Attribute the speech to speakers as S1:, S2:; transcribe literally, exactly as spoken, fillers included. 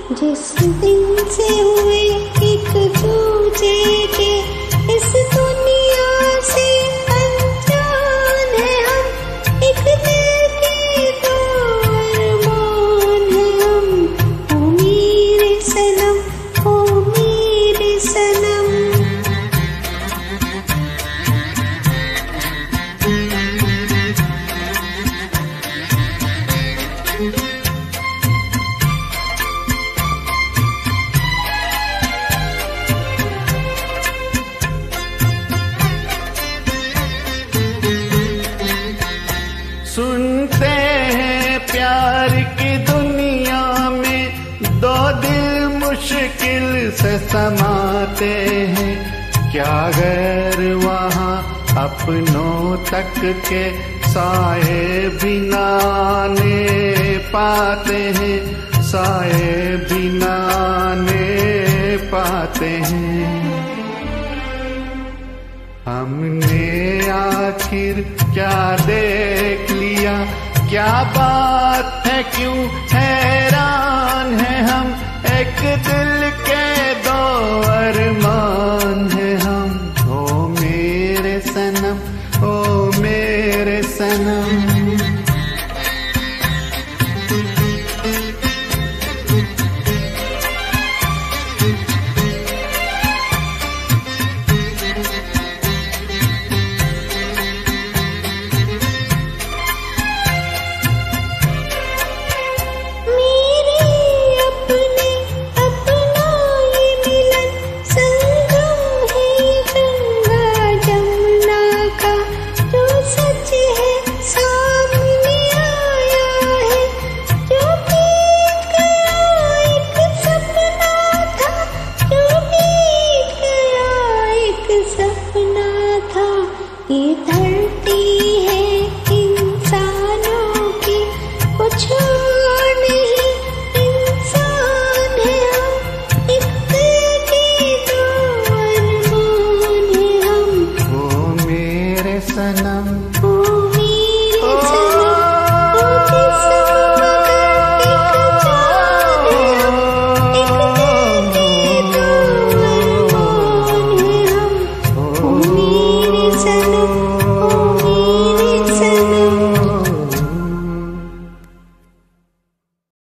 S1: जिस दिन से हुए एक दूजे के इस दुनिया से अनजान है हम, एक दिल के दो अरमान है हम। ओ मेरे सनम, ओ मेरे सनम।
S2: सुनते हैं प्यार की दुनिया में दो दिल मुश्किल से समाते हैं, क्या गैर वहाँ अपनों तक के साए बिना ने पाते हैं, साए बिना ने पाते हैं। हमने आखिर क्या देख लिया, क्या बात है, क्यों हैरान है हम, एक दिल के दो अरमान है हम। ओ मेरे सनम, ओ मेरे सनम। सनम।